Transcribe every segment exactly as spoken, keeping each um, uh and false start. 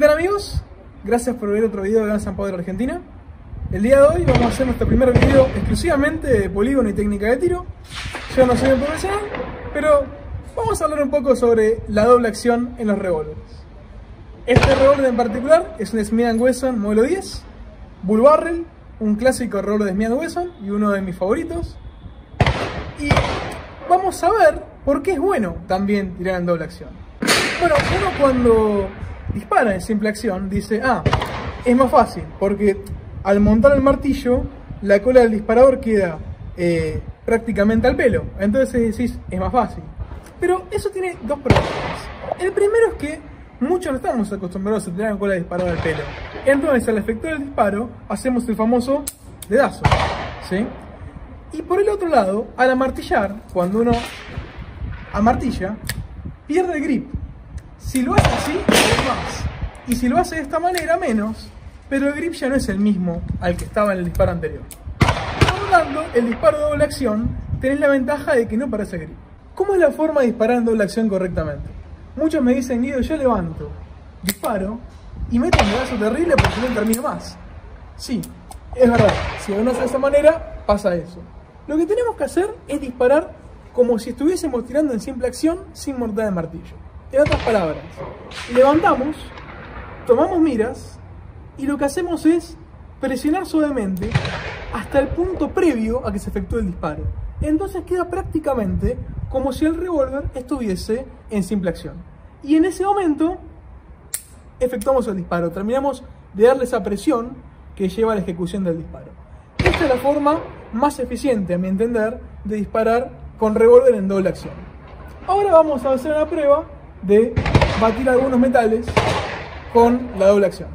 tal, amigos? Gracias por ver otro video de Guns and Powder Argentina. El día de hoy vamos a hacer nuestro primer video exclusivamente de polígono y técnica de tiro. Yo no soy un profesional, pero vamos a hablar un poco sobre la doble acción en los revólveres. Este revólver en particular es un Smith and Wesson modelo diez, Bull Barrel, un clásico revólver de Smith and Wesson y uno de mis favoritos. Y vamos a ver por qué es bueno también tirar en doble acción. Bueno, uno cuando dispara en simple acción dice, ah, es más fácil, porque al montar el martillo, la cola del disparador queda eh, prácticamente al pelo. Entonces decís, es más fácil. Pero eso tiene dos problemas. El primero es que muchos no estamos acostumbrados a tirar con cola de disparador al pelo. Entonces, al efectuar el disparo, hacemos el famoso dedazo, ¿sí? Y por el otro lado, al amartillar, cuando uno amartilla, pierde el grip. Si lo hace así, es más. Y si lo hace de esta manera, menos. Pero el grip ya no es el mismo al que estaba en el disparo anterior. Por lo tanto, el disparo de doble acción, tenés la ventaja de que no parece el grip. ¿Cómo es la forma de disparar en doble acción correctamente? Muchos me dicen, Guido, yo levanto, disparo y meto un dedazo terrible porque no termino más. Sí, es verdad. Si lo haces de esa manera, pasa eso. Lo que tenemos que hacer es disparar como si estuviésemos tirando en simple acción sin mortar de martillo. En otras palabras, levantamos, tomamos miras y lo que hacemos es presionar suavemente hasta el punto previo a que se efectúe el disparo. Entonces queda prácticamente como si el revólver estuviese en simple acción. Y en ese momento efectuamos el disparo, terminamos de darle esa presión que lleva a la ejecución del disparo. Esta es la forma más eficiente, a mi entender, de disparar con revólver en doble acción. Ahora vamos a hacer una prueba de batir algunos metales con la doble acción.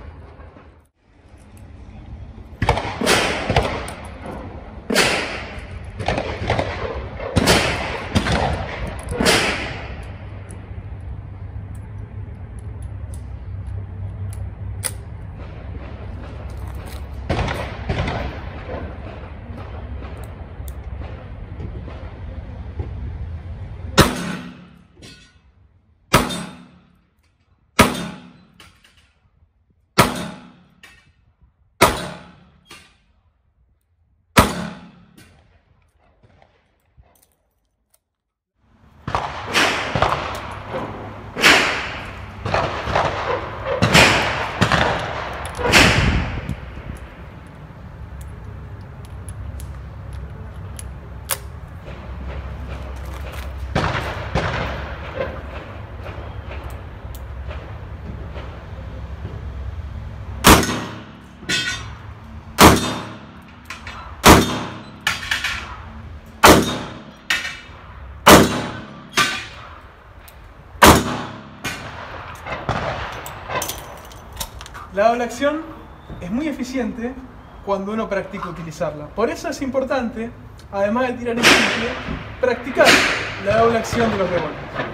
La doble acción es muy eficiente cuando uno practica utilizarla. Por eso es importante, además de tirar en simple, practicar la doble acción de los revólveres.